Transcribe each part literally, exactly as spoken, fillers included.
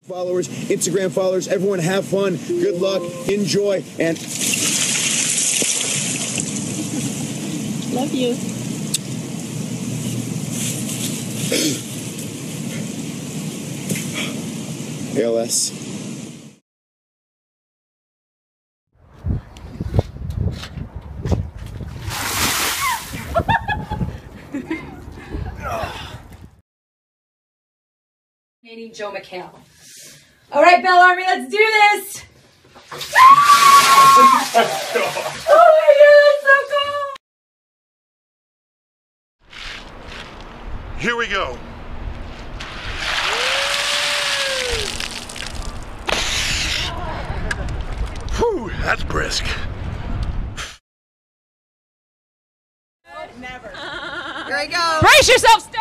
Followers, Instagram followers, everyone have fun, good luck, enjoy, and love you. A L S. Hating Joe McHale. All right, Bell Army, let's do this. Oh my God, that's so cool. Here we go. Whew, that's brisk. Never. Here we go. Brace yourself, Steph.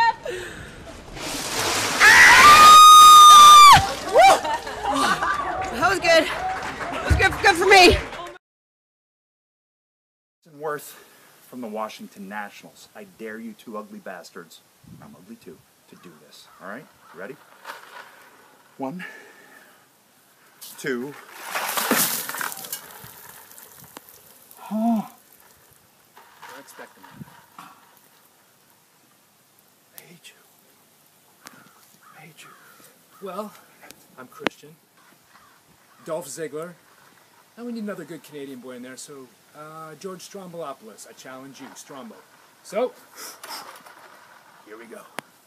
That was good. That was good, good for me. Worth from the Washington Nationals. I dare you two ugly bastards, I'm ugly too, to do this. All right? You ready? One, two. Oh. Don't expect them. I hate you. I hate you. Well, I'm Christian. Dolph Ziggler. And we need another good Canadian boy in there, so uh, George Strombolopoulos. I challenge you, Strombo. So, here we go.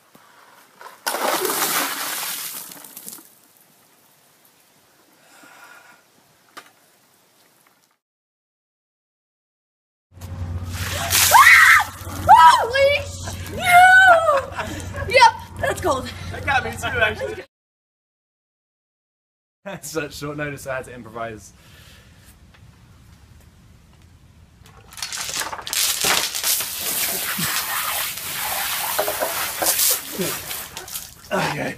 Holy sh! Yep, that's cold. That got me too, actually. At such short notice, I had to improvise. Okay.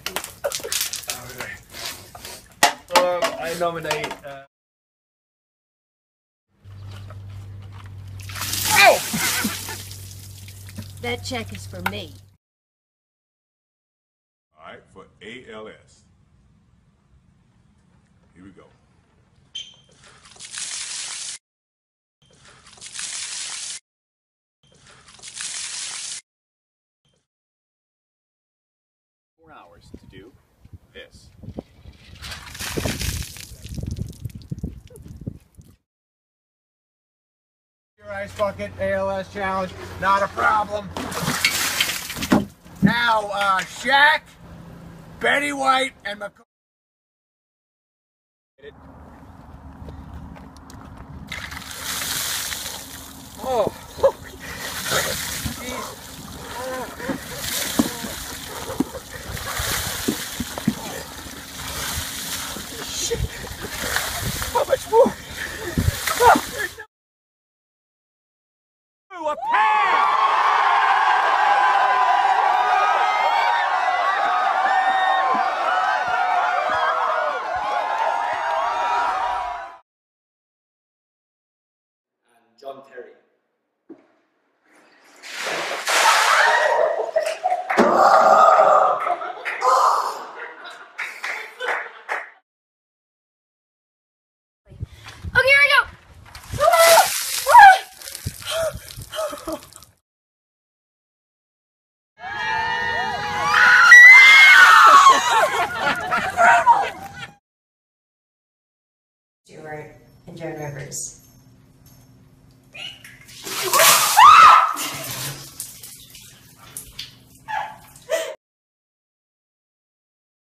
Um, I nominate. Uh... Ow! That check is for me. All right, for A L S. Here we go. Four hours to do this. Your ice bucket A L S challenge, not a problem. Now, uh, Shaq, Betty White, and McCoy. Oh. Shit. How much more? Oh, a pair! John Terry. Okay, here we go. Stewart and Joan Rivers.